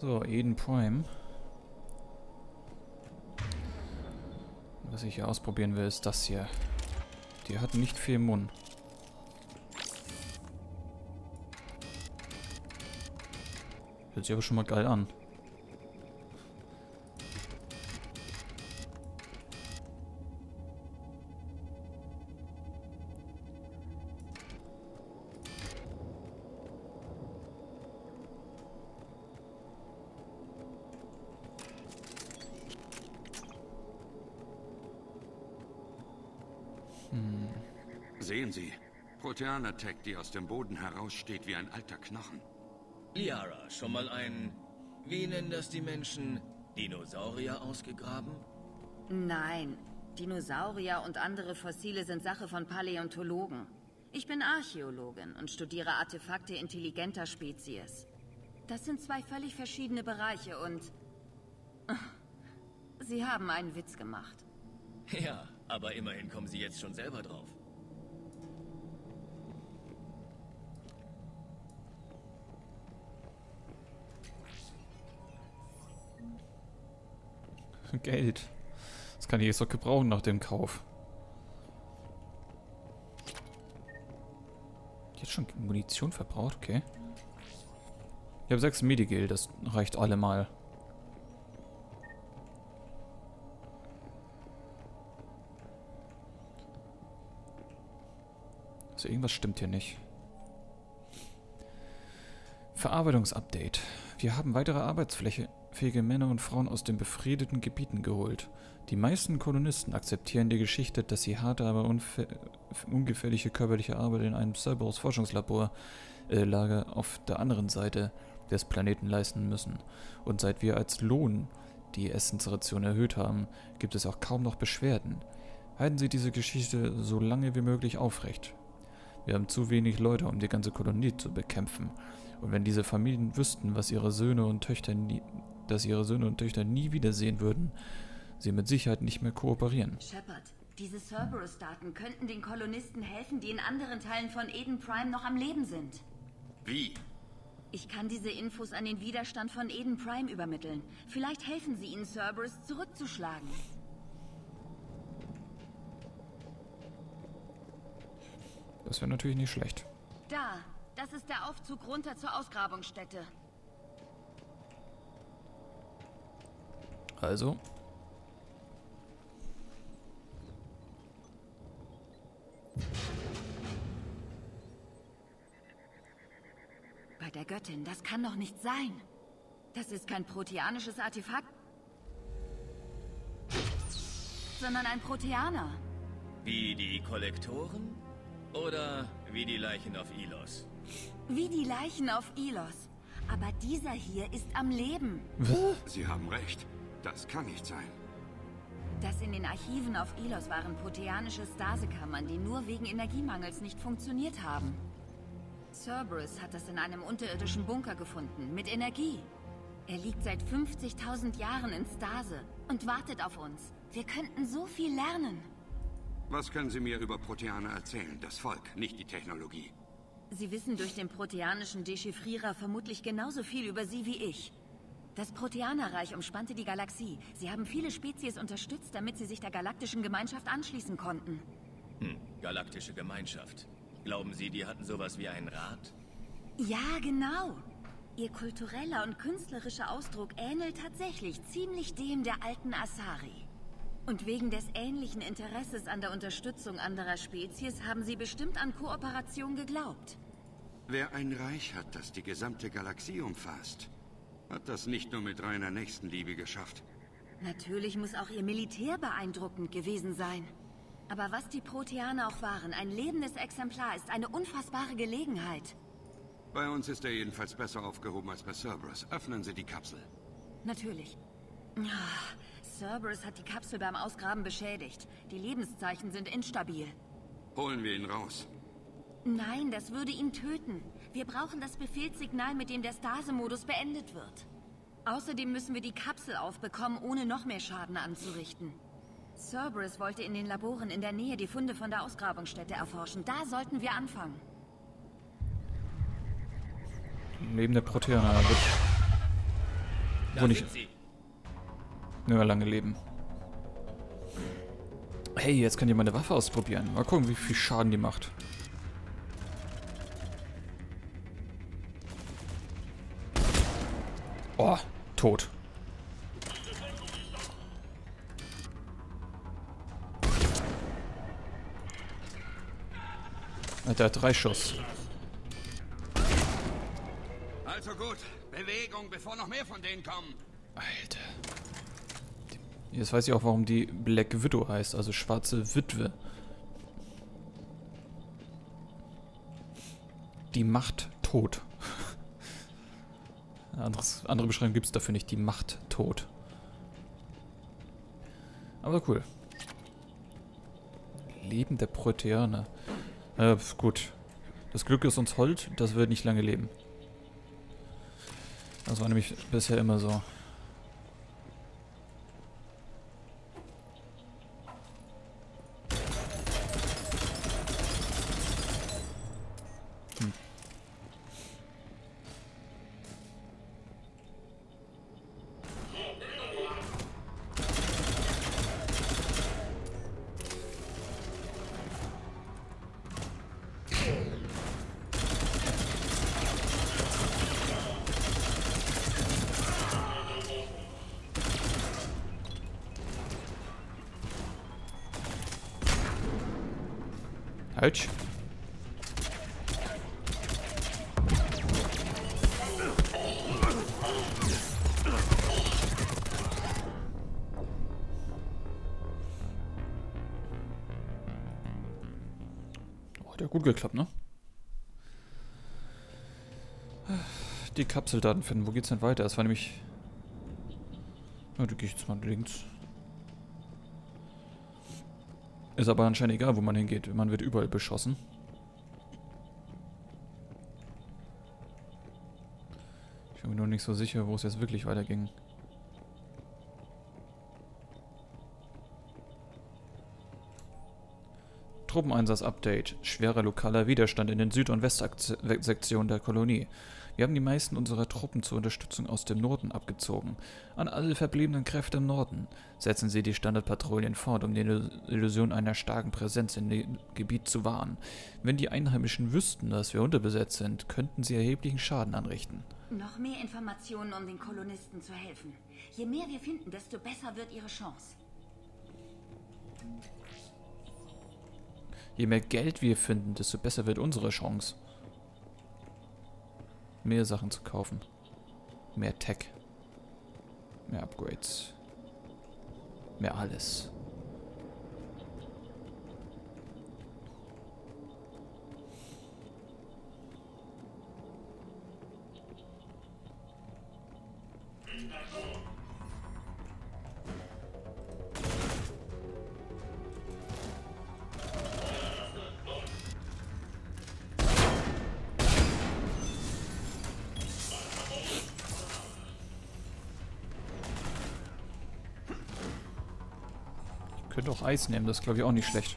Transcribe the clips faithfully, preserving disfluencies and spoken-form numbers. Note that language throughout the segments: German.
So, Eden Prime. Was ich hier ausprobieren will, ist das hier. Die hat nicht viel im Mund. Hört sich aber schon mal geil an. Hm. Sehen Sie, Proteaner-Tech, die aus dem Boden heraussteht wie ein alter Knochen. Liara, schon mal ein, wie nennen das die Menschen, Dinosaurier ausgegraben? Nein, Dinosaurier und andere Fossile sind Sache von Paläontologen. Ich bin Archäologin und studiere Artefakte intelligenter Spezies. Das sind zwei völlig verschiedene Bereiche und... Sie haben einen Witz gemacht. Ja, aber immerhin kommen Sie jetzt schon selber drauf. Geld. Das kann ich jetzt doch gebrauchen nach dem Kauf. Jetzt schon Munition verbraucht, okay. Ich habe sechs Medigel, das reicht allemal. Also irgendwas stimmt hier nicht. Verarbeitungsupdate. Wir haben weitere Arbeitsfläche fähige Männer und Frauen aus den befriedeten Gebieten geholt. Die meisten Kolonisten akzeptieren die Geschichte, dass sie harte, aber ungefährliche körperliche Arbeit in einem Cerberus-Forschungslabor äh, Lager auf der anderen Seite des Planeten leisten müssen. Und seit wir als Lohn die Essensration erhöht haben, gibt es auch kaum noch Beschwerden. Halten Sie diese Geschichte so lange wie möglich aufrecht. Wir haben zu wenig Leute, um die ganze Kolonie zu bekämpfen. Und wenn diese Familien wüssten, was ihre Söhne und Töchter nie, dass ihre Söhne und Töchter nie wiedersehen würden, sie mit Sicherheit nicht mehr kooperieren. Shepard, diese Cerberus-Daten könnten den Kolonisten helfen, die in anderen Teilen von Eden Prime noch am Leben sind. Wie? Ich kann diese Infos an den Widerstand von Eden Prime übermitteln. Vielleicht helfen sie ihnen, Cerberus zurückzuschlagen. Das wäre natürlich nicht schlecht. Da, das ist der Aufzug runter zur Ausgrabungsstätte. Also. Bei der Göttin, das kann doch nicht sein. Das ist kein proteanisches Artefakt, sondern ein Proteaner. Wie die Kollektoren? Oder wie die Leichen auf Ilos? Wie die Leichen auf Ilos. Aber dieser hier ist am Leben. Sie haben recht. Das kann nicht sein. Das in den Archiven auf Ilos waren proteanische Stasekammern, die nur wegen Energiemangels nicht funktioniert haben. Cerberus hat das in einem unterirdischen Bunker gefunden, mit Energie. Er liegt seit fünfzigtausend Jahren in Stase und wartet auf uns. Wir könnten so viel lernen. Was können Sie mir über Proteaner erzählen? Das Volk, nicht die Technologie. Sie wissen durch den proteanischen Dechiffrierer vermutlich genauso viel über sie wie ich. Das Proteanerreich umspannte die Galaxie. Sie haben viele Spezies unterstützt, damit sie sich der galaktischen Gemeinschaft anschließen konnten. Hm, galaktische Gemeinschaft. Glauben Sie, die hatten sowas wie einen Rat? Ja, genau. Ihr kultureller und künstlerischer Ausdruck ähnelt tatsächlich ziemlich dem der alten Asari. Und wegen des ähnlichen Interesses an der Unterstützung anderer Spezies haben sie bestimmt an Kooperation geglaubt. Wer ein Reich hat, das die gesamte Galaxie umfasst, hat das nicht nur mit reiner Nächstenliebe geschafft. Natürlich muss auch ihr Militär beeindruckend gewesen sein. Aber was die Proteaner auch waren, ein lebendes Exemplar ist eine unfassbare Gelegenheit. Bei uns ist er jedenfalls besser aufgehoben als bei Cerberus. Öffnen Sie die Kapsel. Natürlich. Ah, Cerberus hat die Kapsel beim Ausgraben beschädigt. Die Lebenszeichen sind instabil. Holen wir ihn raus. Nein, das würde ihn töten. Wir brauchen das Befehlssignal, mit dem der Stase-Modus beendet wird. Außerdem müssen wir die Kapsel aufbekommen, ohne noch mehr Schaden anzurichten. Cerberus wollte in den Laboren in der Nähe die Funde von der Ausgrabungsstätte erforschen. Da sollten wir anfangen. Lebende Proteaner wird Wo nicht nur lange leben. Hey, jetzt könnt ihr meine Waffe ausprobieren. Mal gucken, wie viel Schaden die macht. Oh, tot. Alter, drei Schuss. Also gut, Bewegung, bevor noch mehr von denen kommen. Alter. Jetzt weiß ich auch, warum die Black Widow heißt, also schwarze Witwe. Die Macht tot. Anderes, andere Beschreibung gibt es dafür nicht, die Macht tot. Aber cool. Leben der Proteaner. Äh, gut. Das Glück ist uns hold, das wird nicht lange leben. Das war nämlich bisher immer so. Hm. Halt. Oh, hat ja gut geklappt, ne? Die Kapseldaten finden. Wo geht's denn weiter? Das war nämlich... Ja, da gehe ich jetzt mal links. Ist aber anscheinend egal, wo man hingeht. Man wird überall beschossen. Ich bin mir nur nicht so sicher, wo es jetzt wirklich weiterging. Truppeneinsatz-Update. Schwerer lokaler Widerstand in den Süd- und Westsektionen der Kolonie. Wir haben die meisten unserer Truppen zur Unterstützung aus dem Norden abgezogen. An alle verbliebenen Kräfte im Norden. Setzen Sie die Standardpatrouillen fort, um die Illusion einer starken Präsenz in dem Gebiet zu wahren. Wenn die Einheimischen wüssten, dass wir unterbesetzt sind, könnten sie erheblichen Schaden anrichten. Noch mehr Informationen, um den Kolonisten zu helfen. Je mehr wir finden, desto besser wird ihre Chance. Je mehr Geld wir finden, desto besser wird unsere Chance. Mehr Sachen zu kaufen. Mehr Tech. Mehr Upgrades. Mehr alles. Könnte auch Eis nehmen, das ist glaube ich auch nicht schlecht.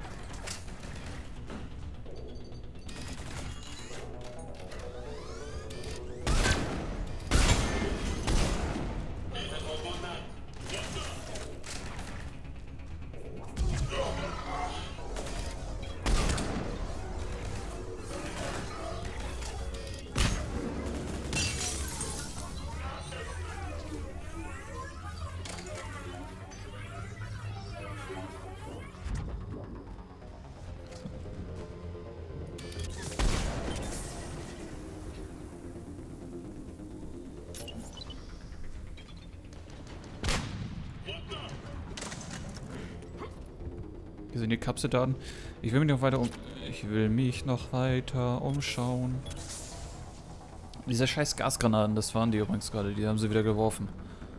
Hier sind die Kapseldaten. Ich will mich noch weiter um... Ich will mich noch weiter umschauen. Diese scheiß Gasgranaten, das waren die übrigens gerade. Die haben sie wieder geworfen.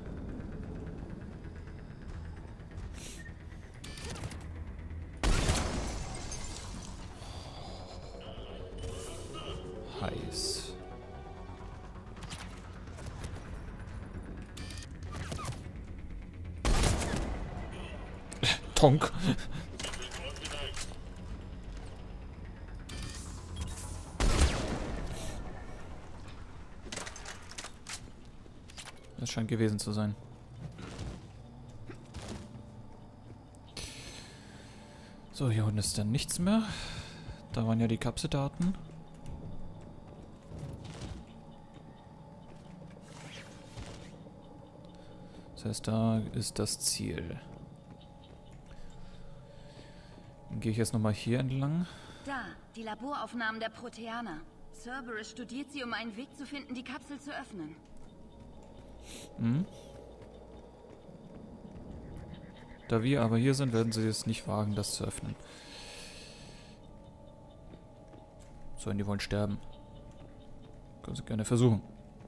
Heiß. Tonk. Das scheint gewesen zu sein. So, hier unten ist dann nichts mehr. Da waren ja die Kapseldaten. Das heißt, da ist das Ziel. Dann gehe ich jetzt nochmal hier entlang. Da, die Laboraufnahmen der Proteaner. Cerberus studiert sie, um einen Weg zu finden, die Kapsel zu öffnen. Mhm. Da wir aber hier sind, werden sie es nicht wagen, das zu öffnen. So, und die wollen sterben. Können sie gerne versuchen.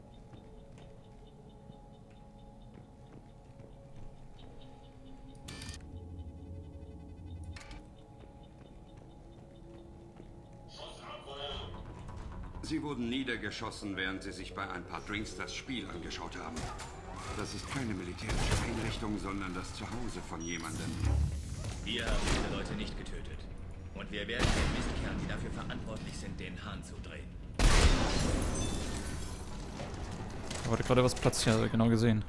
Sie wurden niedergeschossen, während sie sich bei ein paar Drinks das Spiel angeschaut haben. Das ist keine militärische Einrichtung, sondern das Zuhause von jemandem. Wir haben diese Leute nicht getötet. Und wir werden den Mistkerlen, die dafür verantwortlich sind, den Hahn zudrehen. Da wurde gerade was platziert, also genau gesehen.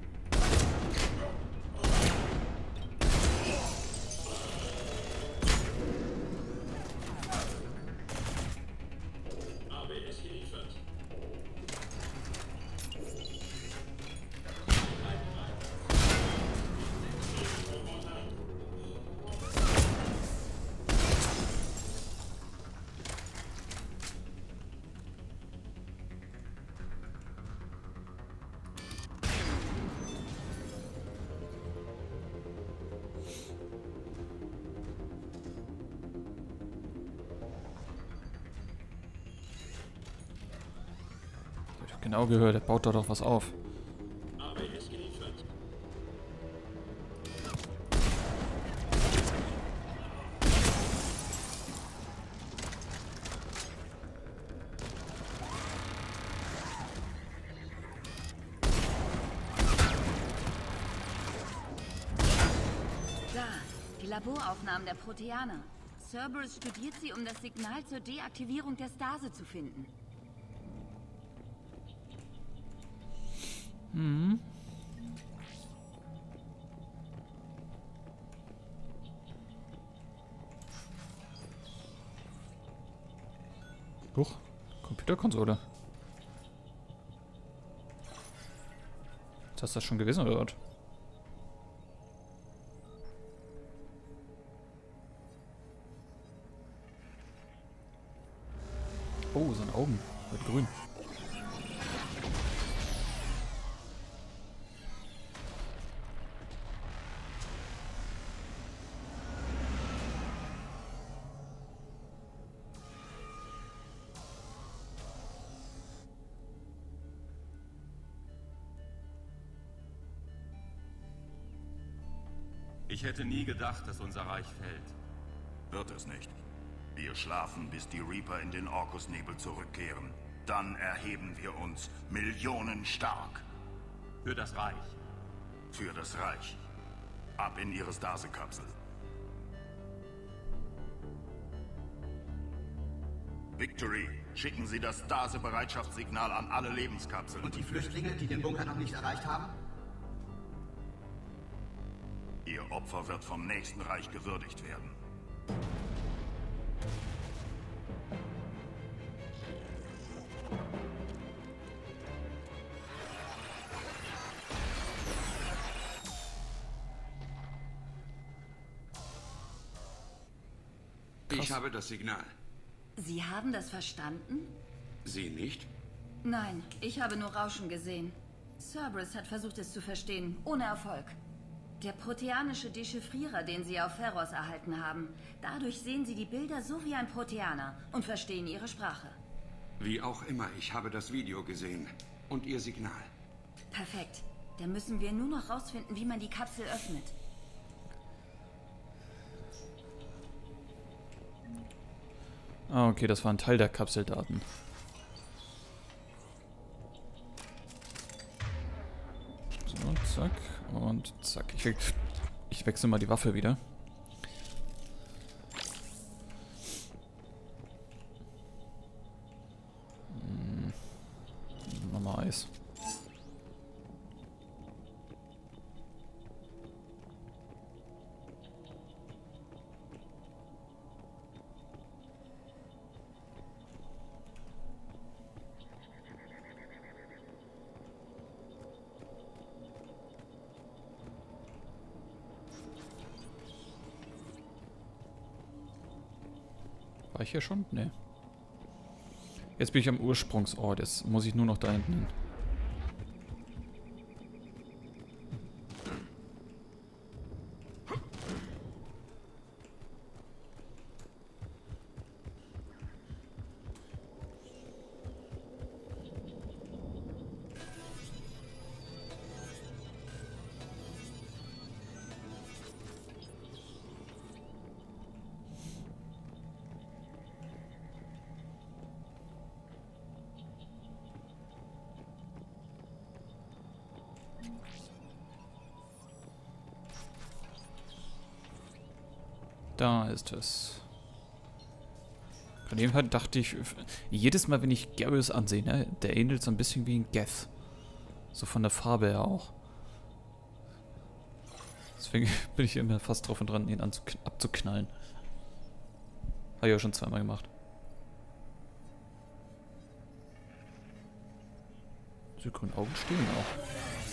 Genau gehört, er baut da doch was auf. Da, die Laboraufnahmen der Proteaner. Cerberus studiert sie, um das Signal zur Deaktivierung der Stase zu finden. Mhm. Huch, Computerkonsole. Ist das schon gewesen oder was? Oh, seine Augen. Wird grün. Ich hätte nie gedacht, dass unser Reich fällt. Wird es nicht. Wir schlafen, bis die Reaper in den Orkusnebel zurückkehren. Dann erheben wir uns Millionen stark. Für das Reich. Für das Reich. Ab in ihre Stase-Kapsel. Victory, schicken Sie das Stase-Bereitschaftssignal an alle Lebenskapseln. Und die Flüchtlinge, die den Bunker noch nicht erreicht haben? Ihr Opfer wird vom nächsten Reich gewürdigt werden. Ich habe das Signal. Sie haben das verstanden? Sie nicht? Nein, ich habe nur Rauschen gesehen. Cerberus hat versucht, es zu verstehen, ohne Erfolg. Der proteanische Dechiffrierer, den Sie auf Ferros erhalten haben. Dadurch sehen Sie die Bilder so wie ein Proteaner und verstehen ihre Sprache. Wie auch immer, ich habe das Video gesehen. Und Ihr Signal. Perfekt. Dann müssen wir nur noch rausfinden, wie man die Kapsel öffnet. Ah, okay, das war ein Teil der Kapseldaten. So, zack. Und zack. Ich, we ich wechsle mal die Waffe wieder. Hm. Nochmal Eis. War ich hier schon? Nee. Jetzt bin ich am Ursprungsort. Jetzt muss ich nur noch da hinten hin. Da ist es. Von dem her dachte ich, jedes Mal, wenn ich Garrus ansehe, ne, der ähnelt so ein bisschen wie ein Geth. So von der Farbe her auch. Deswegen bin ich immer fast drauf und dran, ihn abzuknallen. Habe ich auch schon zweimal gemacht. Diese grünen Augen stehen auch.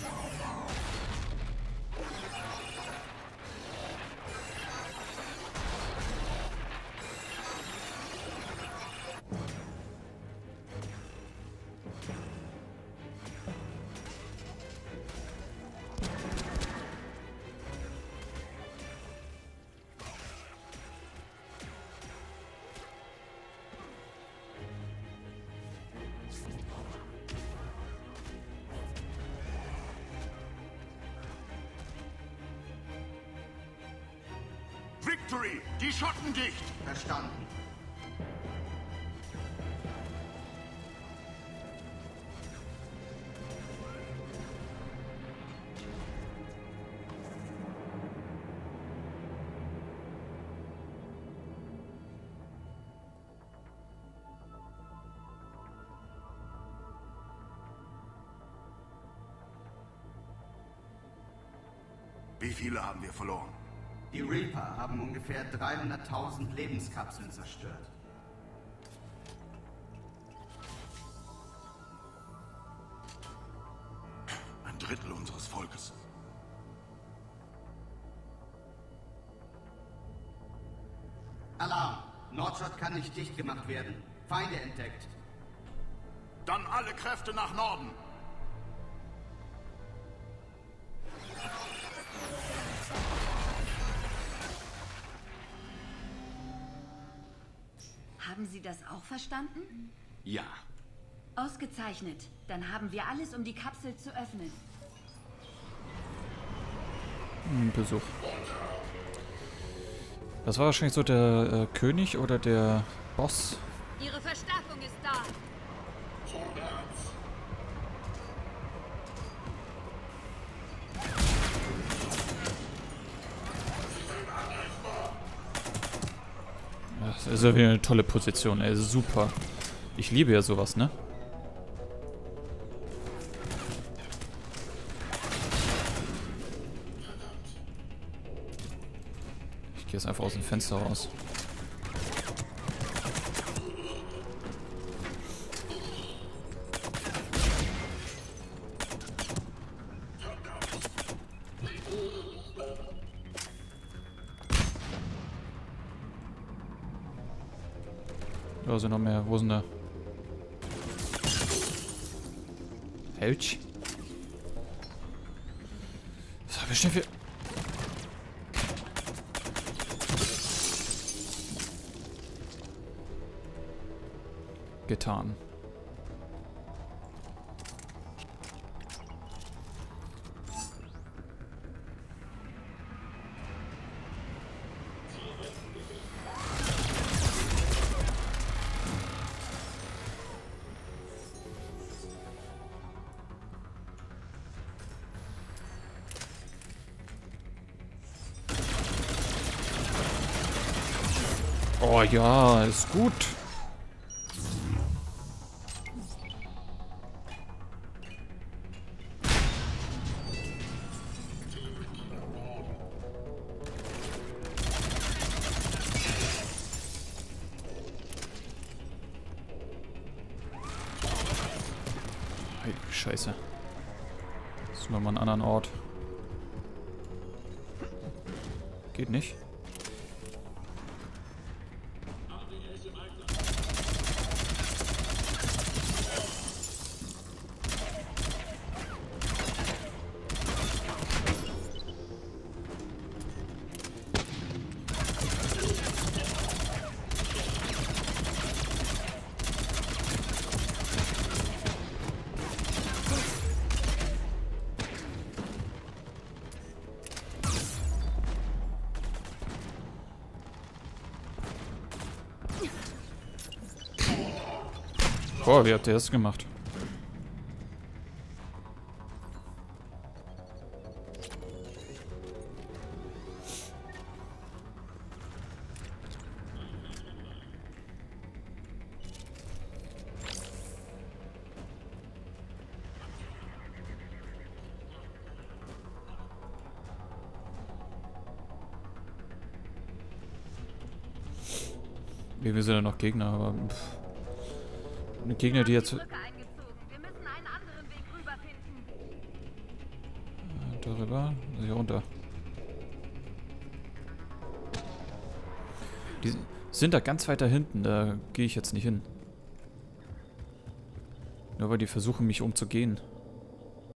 Victory! Die Schotten dicht! Verstanden. Wie viele haben wir verloren? Die Reaper haben ungefähr dreihunderttausend Lebenskapseln zerstört. Ein Drittel unseres Volkes. Alarm! Nordshot kann nicht dicht gemacht werden. Feinde entdeckt. Dann alle Kräfte nach Norden! Haben Sie das auch verstanden? Ja. Ausgezeichnet. Dann haben wir alles, um die Kapsel zu öffnen. Hm, Besuch. Das war wahrscheinlich so der äh, König oder der Boss. Ihre Verstärkung ist da. Das ist ja wieder eine tolle Position, ey. Super. Ich liebe ja sowas, ne? Ich gehe jetzt einfach aus dem Fenster raus. Da sind noch mehr. Wo sind da? Helch? Was habe ich denn für... getan. Oh ja, ist gut. Hey, Scheiße. Suchen wir mal einen anderen Ort. Geht nicht. Boah, wie habt ihr das gemacht? Wir sind ja noch Gegner, aber pff. Eine Gegner, die jetzt... Darüber? Also hier runter. Die sind da ganz weiter hinten, da gehe ich jetzt nicht hin. Nur weil die versuchen, mich umzugehen.